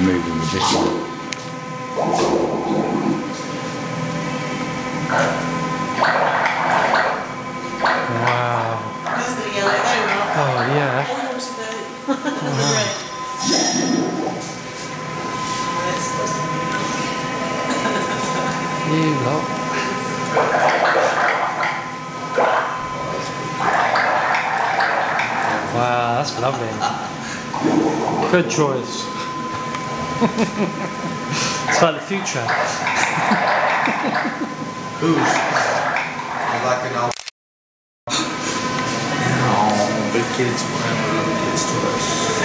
moving with this one. Wow. That's the yellow though, Oh yeah. You lot. Wow, that's lovely. Good choice. It's like the future. Who's? I like an old. Oh, big kids, whatever, other kids to us.